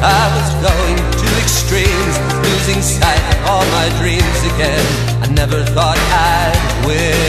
I was going to extremes, losing sight of all my dreams again. I never thought I'd win.